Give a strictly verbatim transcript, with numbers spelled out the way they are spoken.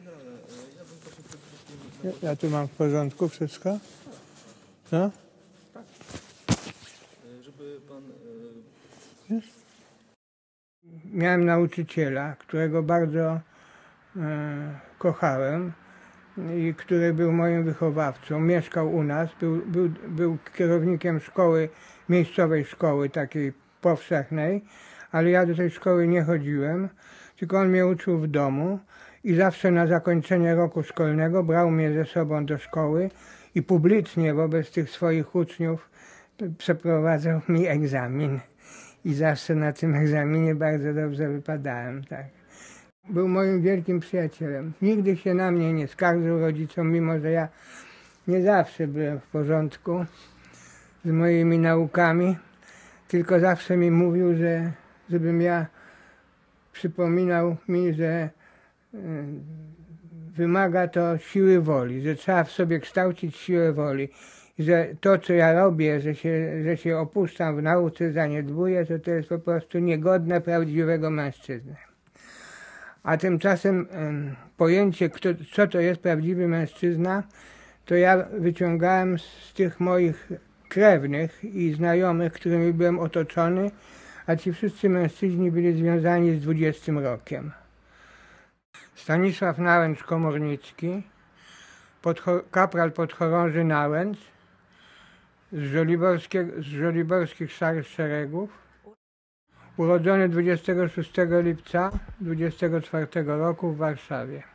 generale, ja bym prosił przede wszystkim... Ja, ja tu mam w porządku wszystko? Co? Tak. Żeby pan... Wiesz? Miałem nauczyciela, którego bardzo e, kochałem i który był moim wychowawcą. Mieszkał u nas, był, był, był kierownikiem szkoły, miejscowej szkoły takiej powszechnej, ale ja do tej szkoły nie chodziłem, tylko on mnie uczył w domu i zawsze na zakończenie roku szkolnego brał mnie ze sobą do szkoły i publicznie wobec tych swoich uczniów przeprowadzał mi egzamin. I zawsze na tym egzaminie bardzo dobrze wypadałem, tak. Był moim wielkim przyjacielem. Nigdy się na mnie nie skarżył rodzicom, mimo że ja nie zawsze byłem w porządku z moimi naukami, tylko zawsze mi mówił, że żebym ja przypominał mi, że y, wymaga to siły woli, że trzeba w sobie kształcić siłę woli. I że to, co ja robię, że się, że się opuszczam w nauce, zaniedbuję, to to jest po prostu niegodne prawdziwego mężczyzny. A tymczasem y, pojęcie, kto, co to jest prawdziwy mężczyzna, to ja wyciągałem z tych moich krewnych i znajomych, którymi byłem otoczony, a ci wszyscy mężczyźni byli związani z dwudziestym rokiem. Stanisław Nałęcz-Komornicki, podcho- kapral podchorąży Nałęcz, z, z żoliborskich Szarych Szeregów, urodzony dwudziestego szóstego lipca dwudziestego czwartego roku w Warszawie.